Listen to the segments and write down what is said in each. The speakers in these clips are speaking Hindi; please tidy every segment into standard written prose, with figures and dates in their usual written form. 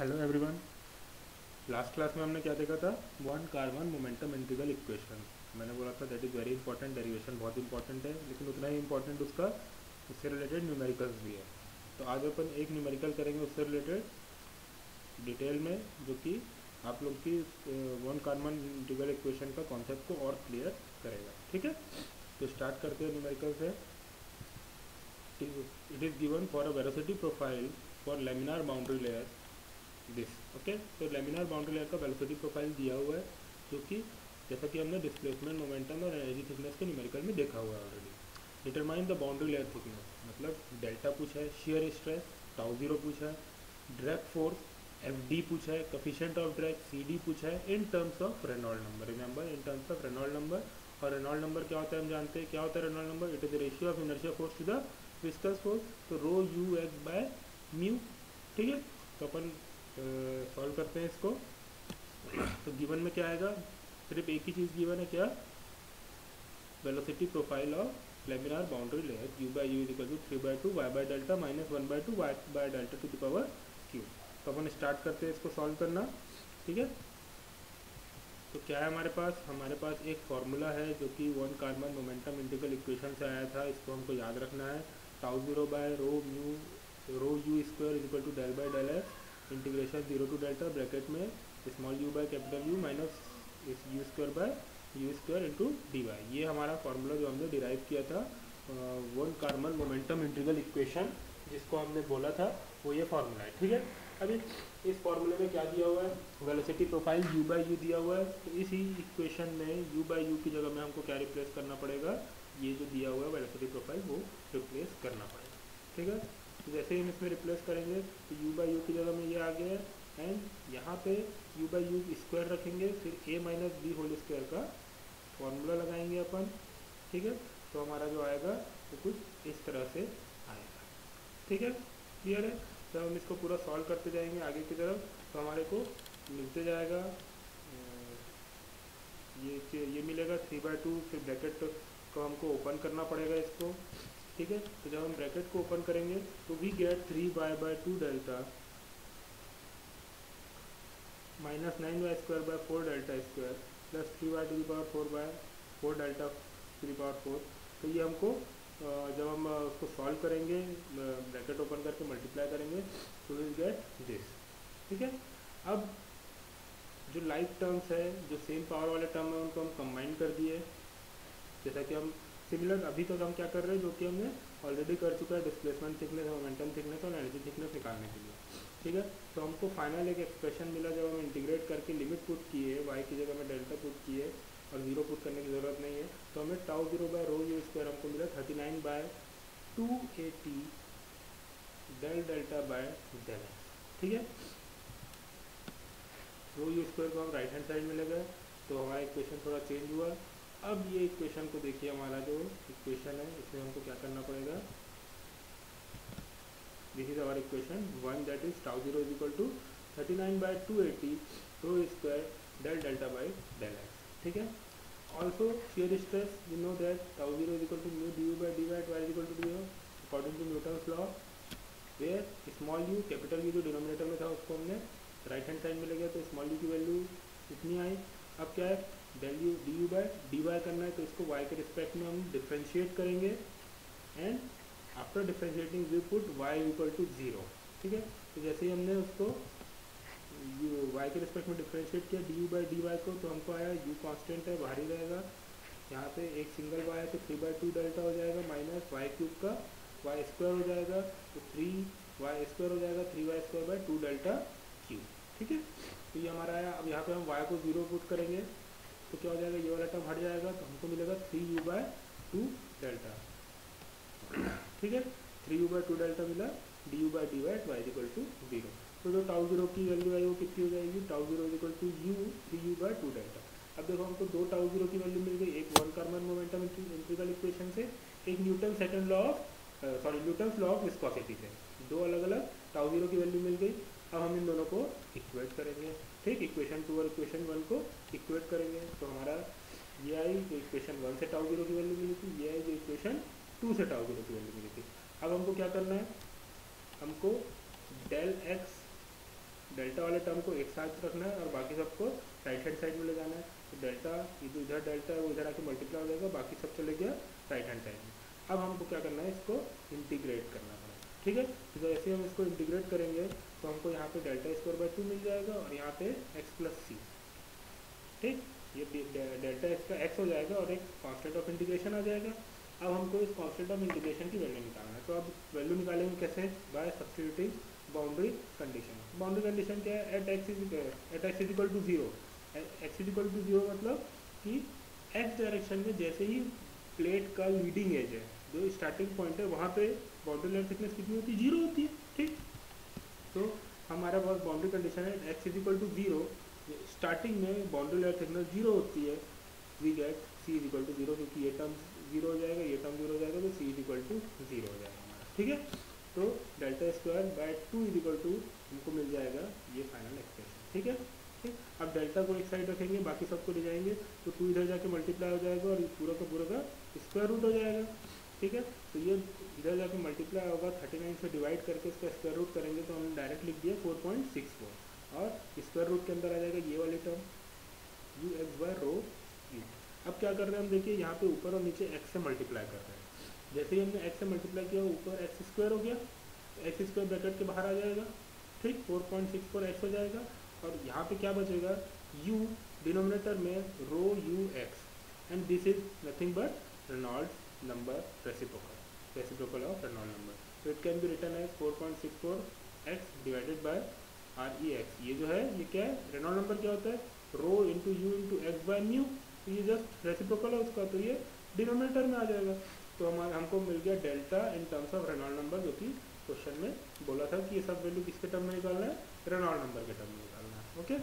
Hello everyone. लास्ट क्लास में हमने क्या देखा था? Von Karman momentum integral equation. मैंने बोला था that is very important, derivation बहुत इंपॉर्टेंट है, लेकिन उतना ही इंपॉर्टेंट उसका उससे रिलेटेड न्यूमेरिकल्स भी है। तो आज अपन एक न्यूमेरिकल करेंगे उससे रिलेटेड डिटेल में, जो कि आप लोग की वन कार्बन इंटीग्रल इक्वेशन का कॉन्सेप्ट को और क्लियर करेगा। ठीक है, तो स्टार्ट करते हैं न्यूमेरिकल से। It is given for a velocity profile for laminar boundary layer this. Okay, तो लेमिनार बाउंड्री लेयर का वेलोसिटी प्रोफाइल दिया हुआ है, जो कि जैसा कि हमने डिस्प्लेसमेंट मोमेंटम और एनर्जी थिकनेस के न्यूमेरिकल में देखा हुआ है already. Determine the boundary layer thickness, मतलब डेल्टा पूछा है, शियर स्ट्रेस टाउ जीरो पूछा है, ड्रैग फोर्स एफ डी पूछा है, coefficient of drag C D पूछा है in terms of Reynold number. Remember, in terms of Reynold number. और रेनॉल्ड नंबर क्या होता है हम जानते हैं, क्या होता है Reynold number? It is the ratio of inertia force to the viscous force, तो rho you x by mu. ठीक है, तो अपन सॉल्व करते हैं इसको। तो गिवन में क्या आएगा? सिर्फ एक ही चीज़ गिवन है, क्या? Velocity profile of laminar boundary layer u by U equal to 3/2 y by delta minus 1/2 y by delta to the power q। तो अपन स्टार्ट करते हैं इसको सॉल्व करना। ठीक है, तो क्या है हमारे पास? हमारे पास एक फॉर्मूला है जो कि von Karman momentum integral equation से आया था। इसको हमको याद रखना है। Tau zero by rho you square is equal to del by del X integration zero to delta bracket में small U by capital U minus U square by U square into D Y. ये हमारा फॉर्मूला जो हमने डिराइव किया था von Karman momentum integral equation, जिसको हमने बोला था, वो ये फॉर्मूला है। ठीक है, अभी इस फॉर्मूले में क्या दिया हुआ है? Velocity profile u by U दिया हुआ है। तो इसी इक्वेशन में u बाई यू की जगह में हमको क्या रिप्लेस करना पड़ेगा? ये जो दिया हुआ है वेलोसिटी प्रोफाइल, वो रिप्लेस करना पड़ेगा। ठीक है, तो जैसे ही हम इसमें रिप्लेस करेंगे तो u बाई यू की जगह में ये आ गया है, एंड यहाँ पे u बाई यू स्क्वायर रखेंगे, फिर a minus B whole square का फॉर्मूला लगाएंगे अपन। ठीक है, तो हमारा जो आएगा वो कुछ इस तरह से आएगा। ठीक है, क्लियर है? जब हम इसको पूरा सॉल्व करते जाएंगे आगे की तरफ, तो हमारे को मिलते जाएगा ये मिलेगा 3/2। फिर ब्रैकेट को हमको ओपन करना पड़ेगा इसको। ठीक है, तो जब हम ब्रैकेट को ओपन करेंगे तो we get 3y/2 delta minus 9y square by 4 delta square plus 3y to the power 4 delta to the power 4। तो ये हमको जब हम उसको सॉल्व करेंगे, ब्रैकेट ओपन करके मल्टीप्लाई करेंगे, तो विल गेट दिस। ठीक है, अब जो लाइक टर्म्स है, जो सेम पावर वाले टर्म है, उनको हम कंबाइन कर दिए। जैसा कि हम सिमिलर अभी तक हम क्या कर रहे हैं, जो कि हमने ऑलरेडी कर चुका है, डिस्प्लेसमेंट थिकनेस, मोमेंटम थिकनेस और एनर्जी थिकनेस निकालने के लिए। ठीक है, तो हमको फाइनल एक एक्सप्रेशन मिला जब हम इंटीग्रेट करके लिमिट पुट किए, y की जगह में डेल्टा पुट किए और जीरो पुट करने की ज़रूरत नहीं है, तो हमें tau zero by rho you square हमको मिला 39/280 del delta by del x. ठीक है, रो यू स्क्वायर को हम राइट हैंड साइड में ले गए, तो हमारा इक्वेशन थोड़ा चेंज हुआ। अब ये इक्वेशन को देखिए, हमारा जो इक्वेशन है इसमें हमको क्या करना पड़ेगा? This is our equation one, that is tau zero is equal to 39/280 rho square del delta by del x. ठीक है, also shear stress we know that tau zero is equal to mu d u by d y y is equal to 0 according to Newton's law, where small u capital u जो डिनोमिनेटर में था उसको हमने राइट हैंड साइड में ले गया, तो स्मॉल यू की वैल्यू इतनी आई। अब क्या है? Del u d u by d y करना है, तो इसको वाई के रिस्पेक्ट में हम डिफ्रेंशिएट करेंगे, and after differentiating we put y equal to 0। ठीक है, तो जैसे ही हमने उसको y के रिस्पेक्ट में डिफ्रेंशिएट किया d u by d y को, तो हमको आया u कांस्टेंट है, बाहर ही रहेगा। यहाँ पे एक सिंगल y है तो 3/2 डेल्टा हो जाएगा माइनस वाई क्यूब का y स्क्वायर हो जाएगा, तो 3y स्क्वायर हो जाएगा 3y square by 2 delta cube. ठीक है, तो ये हमारा आया। अब यहाँ पे हम y को 0 पुट करेंगे तो क्या हो जाएगा? ये वाला टर्म हट जाएगा, तो हमको मिलेगा 3u बाय 2 डेल्टा। ठीक है, 3u बाई 2 डेल्टा मिला, d u by d y y equal to 0। तो जो टाउ जीरो की वैल्यू आई वो कितनी हो जाएगी? Tau zero is equal to u 3u by 2 delta. अब देखो हमको दो टाउ जीरो की वैल्यू मिल गई, एक von Karman momentum integral equation से, एक Newton second law of Newton's law of viscosity से। दो अलग अलग टाउ जीरो की वैल्यू मिल गई। अब हम इन दोनों को इक्वेट करेंगे। ठीक, इक्वेशन 2 और इक्वेशन 1 को इक्वेट करेंगे, तो हमारा ये आई जो इक्वेशन 1 से टाउ जीरो की वैल्यू मिली थी, ये आई जो इक्वेशन 2 से टाउ जीरो की वैल्यू मिली थी। अब हमको क्या करना है? हमको डेल एक्स डेल्टा वाले टर्म को एक साथ रखना है और बाकी सबको राइट हैंड साइड में ले जाना है। तो डेल्टा इधर डेल्टा वो इधर आके मल्टीप्लाई हो जाएगा, बाकी सब चले गया राइट हैंड साइड में। अब हमको क्या करना है, इसको इंटीग्रेट करना पड़ेगा, ठीक है। तो जैसे हम इसको इंटीग्रेट करेंगे तो हमको यहाँ पे डेल्टा स्क्वायर बाई 2 मिल जाएगा और यहाँ पे एक्स प्लस सी, ठीक। ये डेल्टा एक्स का एक्स हो जाएगा और एक कांस्टेंट ऑफ इंटीग्रेशन आ जाएगा। अब हमको इस कांस्टेंट ऑफ इंटीग्रेशन की वैल्यू निकालना है। तो अब वैल्यू निकालेंगे कैसे, by substituting boundary condition. Boundary condition क्या है, at x is equal to zero. X is equal to zero मतलब कि एक्स डायरेक्शन में जैसे ही प्लेट का लीडिंग एज है, जो स्टार्टिंग पॉइंट है, वहाँ पे बाउंड्री लेयर थिकनेस कितनी होती है, जीरो होती है, ठीक। तो हमारे पास बाउंड्री कंडीशन है x is equal to zero, starting में बाउंड्री लेयर थिकनेस जीरो होती है, we get c is equal to zero, क्योंकि ये टर्म जीरो हो जाएगा, ये टर्म जीरो हो जाएगा, तो c is equal to zero हो जाएगा हमारा, ठीक है। तो delta square by 2 is equal to हमको मिल जाएगा ये फाइनल एक्सप्रेशन, ठीक है, ठीक। अब डेल्टा को एक साइड रखेंगे, बाकी सबको ले जाएंगे, तो 2 इधर जाके मल्टीप्लाई हो जाएगा और पूरा का स्क्वायर रूट हो जाएगा, ठीक है। तो ये इधर जाके मल्टीप्लाई होगा, 39 से डिवाइड करके इसका स्क्वायर रूट करेंगे तो हमने डायरेक्ट लिख दिया 4.64 और स्क्वायर रूट के अंदर आ जाएगा ये वाली term u x by rho u. अब क्या कर रहे हैं हम, देखिए यहाँ पे ऊपर और नीचे एक्स से मल्टीप्लाई कर रहे हैं। जैसे ही हमने एक्स से मल्टीप्लाई किया ऊपर एक्स स्क्वायर हो गया, एक्स स्क्वायर ब्रैकेट के बाहर आ जाएगा, ठीक, 4.64 एक्स हो जाएगा। और यहाँ पे क्या बचेगा, u डिनोमिनेटर में rho you x and this is nothing but Reynolds number reciprocal of Reynold number. तो it can be written as 4.64 x divided by R E x. ये जो है ये क्या है, रेनॉल्ड नंबर क्या होता है, rho into u into x by mu. तो ये जस्ट रेसिप्रोकल है उसका, तो ये डिनोमिनेटर में आ जाएगा। तो हमको मिल गया delta in terms of Reynold number, जो कि क्वेश्चन में बोला था कि ये सब वैल्यू किसके टर्म में निकालना है, रेनॉल्ड नंबर के टर्म में निकालना है, ओके।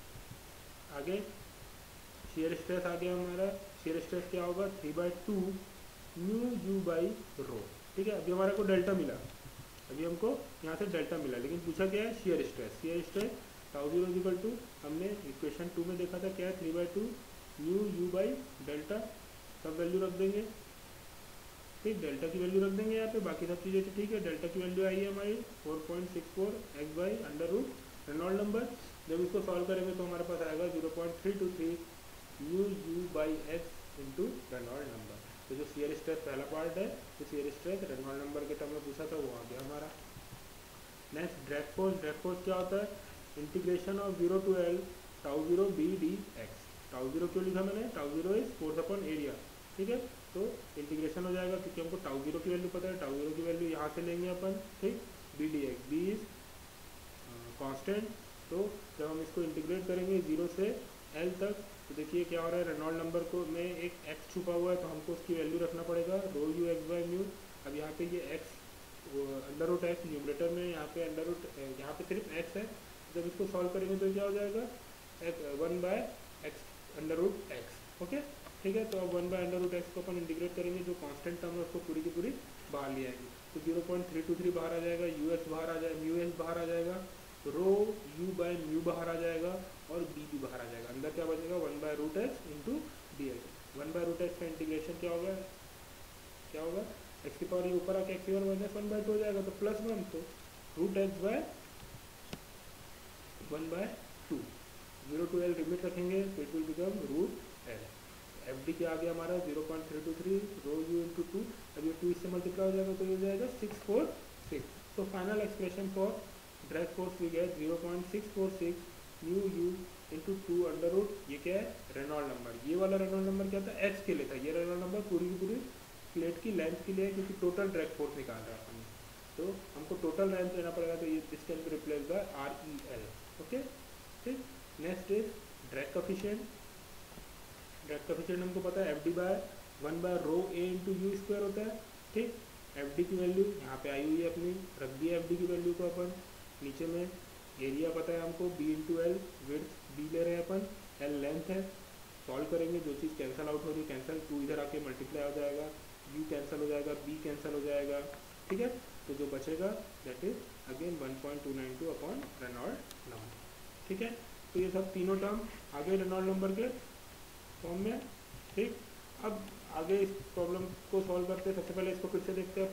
आगे शियर स्ट्रेस आ गया हमारा। शियर स्ट्रेस क्या होगा, 3/2 म्यू यू बाई रो, ठीक है। अभी हमारे को डेल्टा मिला, अभी हमको यहाँ से डेल्टा मिला, लेकिन पूछा क्या है shear stress. Shear stress tau zero equal to, हमने इक्वेशन 2 में देखा था क्या है, 3/2 म्यू यू बाई डेल्टा। सब वैल्यू रख देंगे, ठीक, डेल्टा की वैल्यू रख देंगे यहाँ पे, बाकी सब चीज़ें ठीक है। डेल्टा की वैल्यू आई है हमारी 4.64 x by under root Reynold number. जब इसको सॉल्व करेंगे तो हमारे पास आएगा 0.323 mu u by x into Reynold number. तो जो शियर स्ट्रेस पहला पार्ट है, तो शियर स्ट्रेस रेनॉल्ड नंबर के टर्म में पूछा था, वो आ गया हमारा। Next drag force. Drag force क्या होता है, integration of 0 to L tau zero b d x. Tau zero क्यों लिखा मैंने, tau zero is force upon area, ठीक है। तो इंटीग्रेशन हो जाएगा, क्योंकि हमको टाउ जीरो की वैल्यू पता है, टाउ जीरो की वैल्यू यहाँ से लेंगे अपन, ठीक। B d x, b is constant. तो जब हम इसको इंटीग्रेट करेंगे 0 से L तक, तो देखिए क्या हो रहा है, रेनॉल्ड नंबर को में एक x छुपा हुआ है, तो हमको उसकी वैल्यू रखना पड़ेगा rho you x by mu. अब यहाँ पे ये x under root x numerator में, यहाँ पे अंडर रूट, यहाँ पे सिर्फ x है। जब इसको सॉल्व करेंगे तो क्या हो जाएगा, 1 by x under root x, okay, ठीक है। तो अब 1 बाय अंडर रूट एक्स को अपन इंटीग्रेट करेंगे, जो कांस्टेंट टर्म है उसको पूरी की पूरी बाहर ले आएंगे, तो 0.323 बाहर आ जाएगा, यू एक्स बाहर आ जाएगा, म्यू एक्स बाहर आ जाएगा, रो यू बाय म्यू बाहर आ जाएगा और बी भी बाहर आ जाएगा। अंदर क्या बचेगा, 1 by root x into d x. 1 by root x का इंटीग्रेशन क्या होगा, क्या होगा, एक्स की पावर ये ऊपर आके एक्स की पावर माइनस 1/2 हो जाएगा, तो +1, तो root x by 1/2। 0 to L limit रखेंगे तो it will become root L. F D क्या आ गया हमारा 0.323 रो यू इंटू 2। अब ये 2 इससे मल्टीप्लाई हो जाएगा तो ये हो जाएगा 646। तो final expression for drag force we get 0.646 mu u into 2 under root, ये क्या है, रेनॉल्ड नंबर। ये वाला रेनॉल्ड नंबर क्या था, एक्स के लिए था, ये रेनॉल्ड नंबर पूरी की पूरी प्लेट की लेंथ के लिए है, क्योंकि टोटल ड्रैग फोर्स निकाल रहा है अपन, तो हमको टोटल लेंथ लेना पड़ेगा, तो ये this can be replace by R E L, okay, ठीक। Next is drag coefficient. Drag coefficient हमको पता है F D by 1 by rho A into u square होता है, ठीक। एफ डी की वैल्यू यहाँ पे आई हुई है अपनी, रख दी है एफ डी की वैल्यू को अपन। नीचे में एरिया पता है हमको, b into L, width b ले रहे हैं अपन, एल लेंथ है। सॉल्व करेंगे, जो चीज़ कैंसिल आउट हो रही है कैंसिल, 2 इधर आके मल्टीप्लाई हो जाएगा, यू कैंसिल हो जाएगा, बी कैंसिल हो जाएगा, ठीक है। तो जो बचेगा that is again 1.292 upon Reynold number, ठीक है। तो ये सब तीनों टर्म आगे रेनॉल्ड नंबर के फॉर्म में, ठीक। अब आगे इस प्रॉब्लम को सॉल्व करते हैं, सबसे पहले इसको फिर से देखते हैं अपन।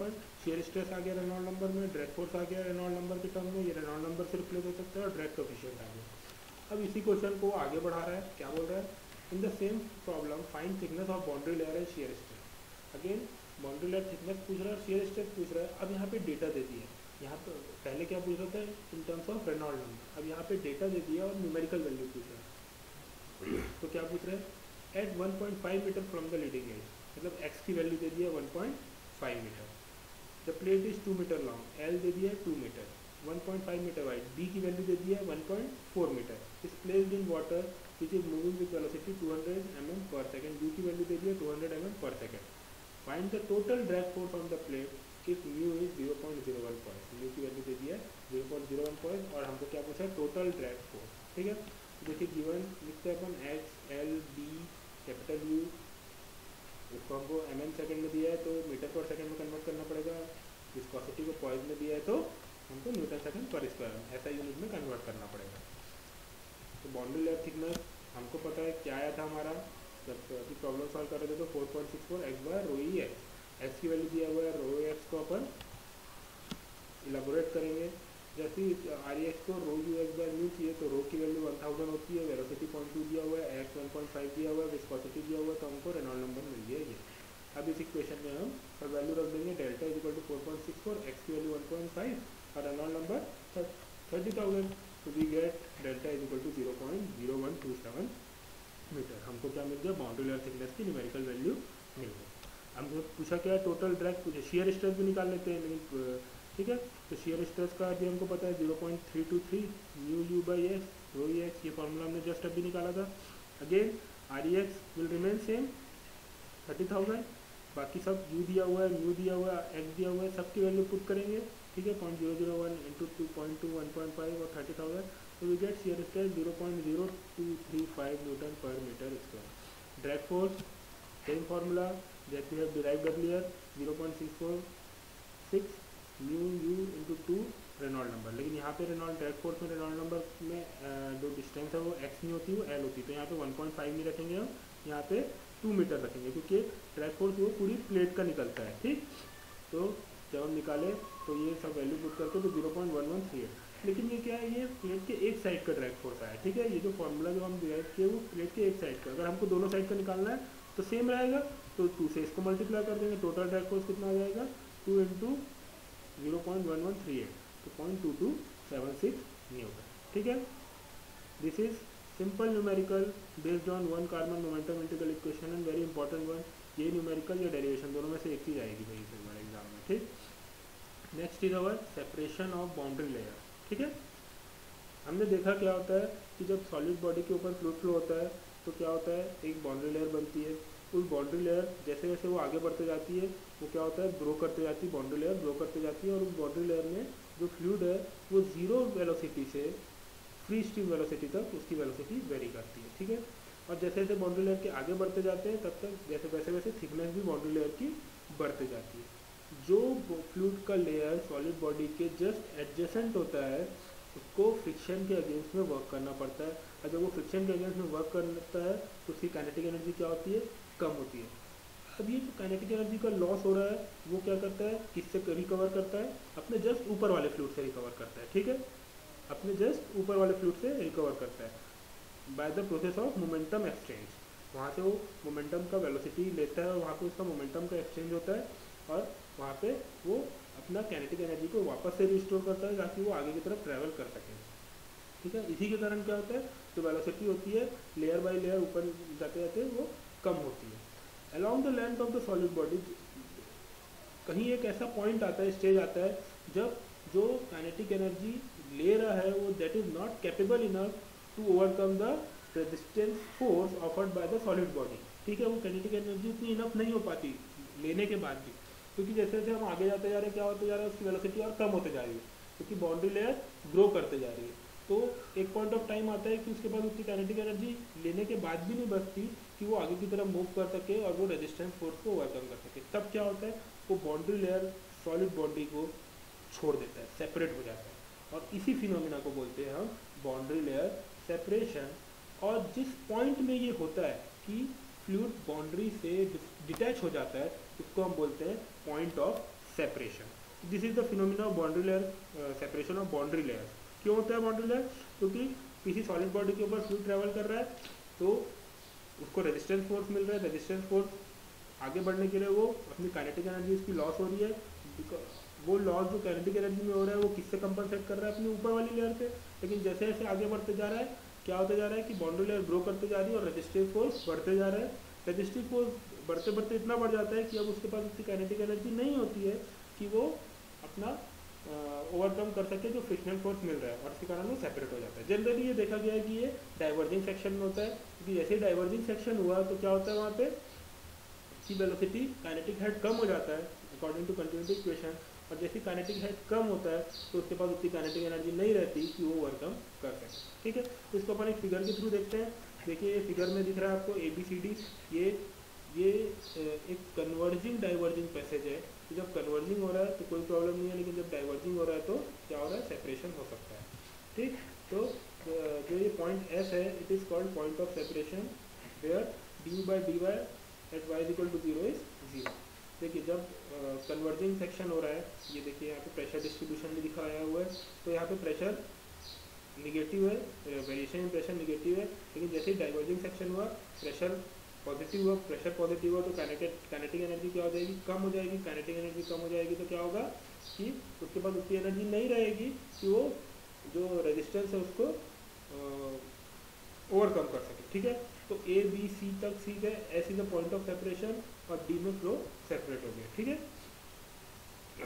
शियर स्ट्रेस आ गया रेनॉल्ड नंबर में, ड्रैग फोर्स आ गया रेनॉल्ड नंबर के टर्म में, ये रेनॉल्ड नंबर से रिप्लेस हो सकता है, और ड्रैग कोएफिशिएंट आ गया। अब इसी क्वेश्चन को आगे बढ़ा रहा है, क्या बोल रहा है, in the same problem find thickness of boundary layer and shear stress. Again boundary layer thickness पूछ रहा है और शियर स्ट्रेस पूछ रहा है। अब यहाँ पे डेटा दे दिया है, यहाँ पे पहले क्या पूछ रहा था in terms of Reynold number, अब यहाँ पे डेटा दे दिया और न्यूमेरिकल वैल्यू पूछ रहा है। तो क्या पूछ रहे हैं, at 1.5 metre from the leading edge, मतलब एक्स की वैल्यू दे दिया 1.5 metre, the plate is 2 metre long, L दे दिया 2 मीटर, 1.5 मीटर वाइड, डी की वैल्यू दे दिया 1.4 metre, is placed in water which is moving with velocity 200 mm per second, u की वैल्यू दे दिया 200 mm per second, find the total drag force on the plate if mu is 0.01 point, mu की वैल्यू दे दिया 0.01 पॉइंट, और हमको क्या पूछा है टोटल ड्रैग फोर्स। ठीक है, तो देखिए गिवन लिखते हैं अपन x L D capital u, इसको हमको mm सेकेंड में दिया है तो मीटर पर सेकेंड में कन्वर्ट करना पड़ेगा, विस्कोसिटी को पॉइंट में दिया है तो हमको न्यूटन सेकेंड पर स्क्वायर ऐसा यूनिट में कन्वर्ट करना पड़ेगा। तो बाउंड्री लेयर थिकनेस हमको पता है क्या आया था हमारा, जब अभी प्रॉब्लम सॉल्व कर रहे थे तो 4.64 x by rho E x, x की वैल्यू दिया हुआ है, रो एक्स को अपन इलाबोरेट करेंगे, जैसे आर ई एक्स को rho you x by mu चाहिए तो रो की वैल्यू 1000 होती है, वेलोसिटी 0.2 दिया हुआ है, एक्स 1.5 दिया हुआ है, विस्कोसिटी दिया हुआ है, तो हमको रेनॉल्ड नंबर मिल गया ये। अब इस इक्वेशन में हम सब वैल्यू रख देंगे, delta is equal to 4.64, x की वैल्यू 1.5 और रेनॉल्ड नंबर 30,000, तो we get delta is equal to 0.0127 metre. हमको क्या मिल गया, बाउंड्री लेयर थिकनेस की न्यूमेरिकल वैल्यू मिल गई। हमको पूछा क्या है, टोटल ड्रैग पूछे, शियर स्ट्रेस भी निकाल लेते हैं लेकिन ठीक है, तो शियर स्ट्रेस का भी हमको पता है 0.323 mu u by x rho E x, ये फॉर्मूला हमने जस्ट अभी निकाला था। अगेन R E x will remain same 30,000, बाकी सब यू दिया हुआ है, म्यू दिया हुआ है, एक्स दिया हुआ है, सबकी वैल्यू पुट करेंगे। ठीक है, 0.001 इंटू 2.2 1.5 और 30,000, तो we get shear stress 0.0235 Newton per metre square. Drag force same formula that we have derived earlier 0.646 mu u into 2 Reynold number, लेकिन यहाँ पे रेनॉल्ड ड्रैग फोर्स में रेनॉल्ड नंबर में जो डिस्टेंस है वो एक्स नहीं होती, वो एल होती है, तो यहाँ पे 1.5 नहीं रखेंगे हम, यहाँ पे 2 मीटर रखेंगे क्योंकि ड्रैग फोर्स वो पूरी प्लेट का निकलता है। ठीक, तो जब हम निकाले तो ये सब वैल्यू पुट करते तो 0.1138, लेकिन ये क्या है, ये प्लेट के एक साइड का ड्रैग फोर्स आया। ठीक है, ये जो फॉर्मूला जो हम डिराइव किए वो प्लेट के एक साइड का, अगर हमको दोनों साइड का निकालना है तो सेम रहेगा, तो 2 से इसको मल्टीप्लाई कर देंगे, टोटल ड्रैग फोर्स कितना आ जाएगा 2 इंटू 0.1138, तो 0.2276 न्यूटन। ठीक है, this is simple numerical based on von Karman momentum integral equation and very important one, ये न्यूमेरिकल या डेरिवेशन दोनों में से एक चीज आएगी भाई इस बार एग्जाम में। ठीक, next is our separation of boundary layer. ठीक है, हमने देखा क्या होता है कि जब सॉलिड बॉडी के ऊपर फ्लूइड फ्लो होता है तो क्या होता है, एक बाउंड्री लेयर बनती है, उस बाउंड्री लेयर जैसे जैसे वो आगे बढ़ते जाती है वो क्या होता है, ग्रो करते जाती है, बाउंड्री लेयर ग्रो करते जाती है, और उस बाउंड्री लेयर में जो फ्लूइड है वो जीरो वेलोसिटी से फ्री स्ट्रीम वेलोसिटी तक उसकी वेलोसिटी वेरी करती है। ठीक है, और जैसे जैसे बाउंड्री लेयर के आगे बढ़ते जाते हैं तब तक जैसे वैसे वैसे थिकनेस भी बाउंड्री लेयर की बढ़ते जाती है। जो फ्लूइड का लेयर सॉलिड बॉडी के जस्ट एडजेसेंट होता है उसको फ्रिक्शन के अगेंस्ट में वर्क करना पड़ता है, और जब वो फ्रिक्शन के अगेंस्ट में वर्क करता है तो उसकी काइनेटिक एनर्जी क्या होती है, कम होती है। अब ये जो काइनेटिक एनर्जी का लॉस हो रहा है वो क्या करता है, किससे रिकवर करता है, अपने जस्ट ऊपर वाले फ्लूइड से रिकवर करता है। ठीक है, अपने जस्ट ऊपर वाले फ्लूइड से रिकवर करता है by the process of momentum exchange, वहाँ से वो मोमेंटम का वेलोसिटी लेता है और वहाँ पे उसका मोमेंटम का एक्सचेंज होता है, और वहाँ पे वो अपना काइनेटिक एनर्जी को वापस से रिस्टोर करता है ताकि वो आगे की तरफ ट्रैवल कर सके। ठीक है, इसी के कारण क्या होता है, जो वेलोसिटी होती है लेयर बाय लेयर ऊपर जाते जाते वो कम होती है। Along the length of the solid body कहीं एक ऐसा पॉइंट आता है, स्टेज आता है जब जो काइनेटिक एनर्जी ले रहा है वो that is not capable enough to overcome the resistance force offered by the solid body. ठीक है, वो काइनेटिक एनर्जी उतनी इनफ नहीं हो पाती लेने के बाद भी, क्योंकि जैसे जैसे हम आगे जाते जा रहे हैं क्या होते जा रहा है, उसकी वेलोसिटी और कम होते जा रही है क्योंकि बाउंड्री लेयर ग्रो करते जा रही है। तो एक पॉइंट ऑफ टाइम आता है कि उसके बाद उसकी काइनेटिक एनर्जी लेने के बाद भी नहीं बचती कि वो आगे की तरफ मूव कर सके और वो रेजिस्टेंस फोर्स को ओवरकम कर सके। तब क्या होता है, वो बाउंड्री लेयर सॉलिड बॉडी को छोड़ देता है, सेपरेट हो जाता है, और इसी फिनोमिना को बोलते हैं हम बाउंड्री लेयर सेपरेशन। और जिस पॉइंट में ये होता है कि फ्लूइड बाउंड्री से डिटैच हो जाता है उसको हम बोलते हैं point of separation. This is the phenomena of boundary layer, separation of boundary layer. क्यों होता है बाउंड्री लेयर? क्योंकि किसी सॉलिड बॉडी के ऊपर फ्लूइड ट्रैवल कर रहा है तो उसको रेजिस्टेंस फोर्स मिल रहा है, रेजिस्टेंस फोर्स आगे बढ़ने के लिए वो अपनी काइनेटिक एनर्जी उसकी लॉस हो रही है। वो लॉस जो काइनेटिक एनर्जी में हो रहा है वो किससे कंपनसेट कर रहा है? अपनी ऊपर वाली लेयर से। लेकिन जैसे जैसे आगे बढ़ते जा रहा है क्या होता जा रहा है कि बाउंड्री लेयर ग्रो करते जा रही है और रेजिस्टिव फोर्स बढ़ते जा रहा है। रेजिस्टिव फोर्स बढ़ते बढ़ते इतना बढ़ जाता है कि अब उसके पास उतनी काइनेटिक एनर्जी नहीं होती है कि वो अपना ओवरकम कर सके जो फ्रिक्शनल फोर्स मिल रहा है, और इसके कारण वो सेपरेट हो जाता है। जनरली ये देखा गया है कि ये डाइवर्जिंग सेक्शन में होता है, क्योंकि जैसे ही डाइवर्जिंग सेक्शन हुआ तो क्या होता है वहाँ पे की वेलोसिटी काइनेटिक हेड कम हो जाता है अकॉर्डिंग टू कंटिन्यूटी इक्वेशन, और जैसे काइनेटिक हेड कम होता है तो उसके पास उतनी काइनेटिक एनर्जी नहीं रहती कि वो ओवरकम कर सके। ठीक है, तो इसको अपन एक फिगर के थ्रू देखते हैं। देखिए ये फिगर में दिख रहा है आपको ABCD, ये एक कन्वर्जिंग डाइवर्जिंग पैसेज है। तो जब कन्वर्जिंग हो रहा है तो कोई प्रॉब्लम नहीं है, लेकिन जब डाइवर्जिंग हो रहा है तो क्या हो रहा है? सेपरेशन हो सकता है। ठीक, तो जो ये पॉइंट S है it is called point of separation where du/dy at y equal to 0 is 0। देखिए जब कन्वर्जिंग सेक्शन हो रहा है, ये देखिए यहाँ पे प्रेशर डिस्ट्रीब्यूशन भी दिखाया हुआ है, तो यहाँ पे प्रेशर निगेटिव है, वेरिएशन इन प्रेशर निगेटिव है। लेकिन जैसे ही डाइवर्जिंग सेक्शन हुआ प्रेशर पॉजिटिव हुआ, प्रेशर पॉजिटिव हुआ तो काइनेटिक एनर्जी क्या हो जाएगी? कम हो जाएगी। काइनेटिक एनर्जी कम हो जाएगी तो क्या होगा कि उसके पास उतनी एनर्जी नहीं रहेगी कि वो जो रेजिस्टेंस है उसको ओवरकम कर सके। ठीक है, तो ABC तक सीख है, S is the point of separation और D में फ्लो सेपरेट हो गया। ठीक है,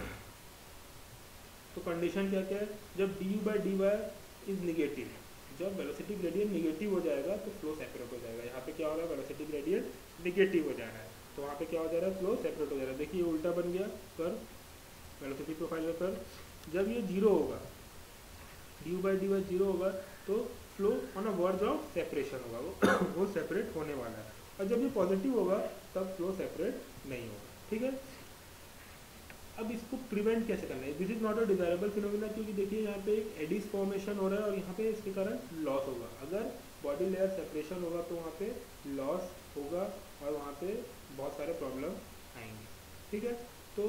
तो कंडीशन क्या क्या है? जब du/dy इज निगेटिव, जब वेलोसिटी ग्रेडियंट निगेटिव हो जाएगा तो फ्लो सेपरेट हो जाएगा। यहाँ पे क्या हो रहा है? वेलोसिटी ग्रेडियंट निगेटिव हो जा रहा है तो वहाँ पे क्या हो जा रहा है? फ्लो सेपरेट हो जा रहा है। देखिए उल्टा बन गया कर वेलोसिटी प्रोफाइल पर। जब ये जीरो होगा, du/dy जीरो होगा तो flow on a verge of separation होगा, वो सेपरेट होने वाला है। और जब ये पॉजिटिव होगा तब फ्लो सेपरेट नहीं होगा। ठीक है, अब इसको प्रिवेंट कैसे करना है? This is not a desirable phenomena, क्योंकि देखिए यहाँ पे एक एडिस फॉर्मेशन हो रहा है और यहाँ पे इसके कारण लॉस होगा। अगर बॉडी लेयर सेपरेशन होगा तो वहाँ पे लॉस होगा और वहाँ पे बहुत सारे प्रॉब्लम आएंगे। ठीक है, तो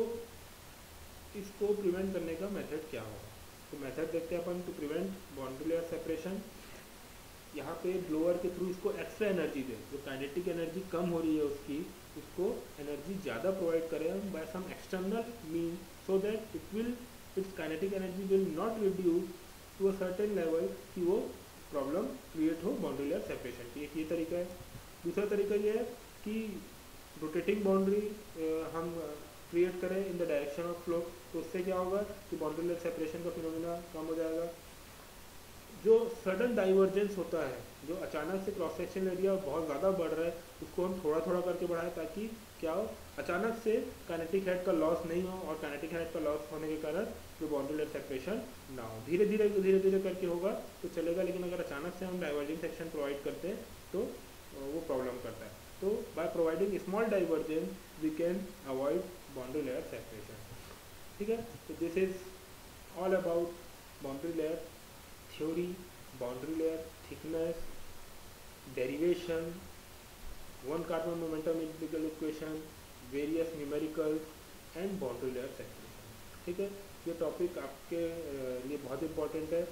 इसको प्रिवेंट करने का मेथड क्या होगा? तो मेथड देखते हैं अपन to prevent boundary layer separation. यहाँ पे ब्लोअर के थ्रू इसको एक्स्ट्रा एनर्जी दे, जो काइनेटिक एनर्जी कम हो रही है उसको एनर्जी ज़्यादा प्रोवाइड करें by some external mean, so that it's kinetic energy will not reduce to a certain level कि वो प्रॉब्लम क्रिएट हो बाउंड्री लेयर सेपरेशन की। एक ये तरीका है। दूसरा तरीका ये है कि रोटेटिंग बाउंड्री हम क्रिएट करें in the direction of flow, तो उससे क्या होगा कि बाउंड्री लेयर सेपरेशन का फिनोमिना कम हो जाएगा। जो सडन डाइवर्जेंस होता है, जो अचानक से क्रॉस सेक्शन एरिया बहुत ज़्यादा बढ़ रहा है, उसको हम थोड़ा थोड़ा करके बढ़ाएं ताकि क्या हो, अचानक से काइनेटिक हेड का लॉस नहीं हो और काइनेटिक हेड का लॉस होने के कारण जो बाउंड्री लेयर सेपरेशन ना हो। धीरे धीरे करके होगा तो चलेगा, लेकिन अगर अचानक से हम डाइवर्जिंग सेक्शन प्रोवाइड करते हैं तो वो प्रॉब्लम करता है। तो by providing small divergence we can avoid boundary layer separation. ठीक है, तो this is all about boundary layer theory, boundary layer thickness, derivation, one carbon momentum empirical equation, various numericals and boundary layer separation। ठीक है, ये टॉपिक आपके लिए बहुत इंपॉर्टेंट है,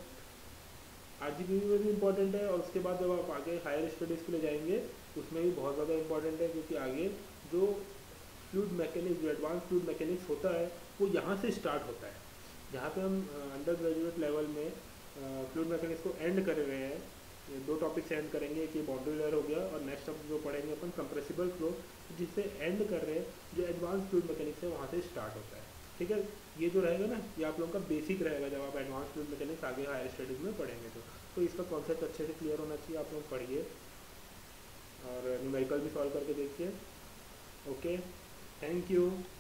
RGPV में भी इम्पॉर्टेंट है और उसके बाद जब आप आगे हायर स्टडीज़ के लिए जाएंगे उसमें भी बहुत ज़्यादा इंपॉर्टेंट है, क्योंकि आगे जो फ्लूइड मैकेनिक्स, जो एडवांस फ्लूइड मैकेनिक्स होता है वो यहाँ से स्टार्ट होता है। जहाँ पे हम अंडर ग्रेजुएट लेवल में फ्लूइड मैकेनिक्स को एंड कर रहे हैं, ये दो टॉपिक्स एंड करेंगे कि बाउंड्री लेयर हो गया और नेक्स्ट अब जो पढ़ेंगे अपन कंप्रेसिबल फ्लो, जिससे एंड कर रहे हैं जो एडवांस फ्लूइड मैकेनिक्स है वहाँ से स्टार्ट होता है। ठीक है, ये जो रहेगा ना ये आप लोगों का बेसिक रहेगा जब आप एडवांस फ्लूइड मैकेनिक्स आगे हायर स्टडीज़ में पढ़ेंगे तो इसका कॉन्सेप्ट अच्छे से क्लियर होना चाहिए। आप लोग पढ़िए और न्यूमेरिकल भी सॉल्व करके देखिए। Okay, thank you.